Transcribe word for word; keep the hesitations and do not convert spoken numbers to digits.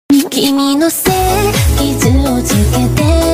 君のせい傷をつけて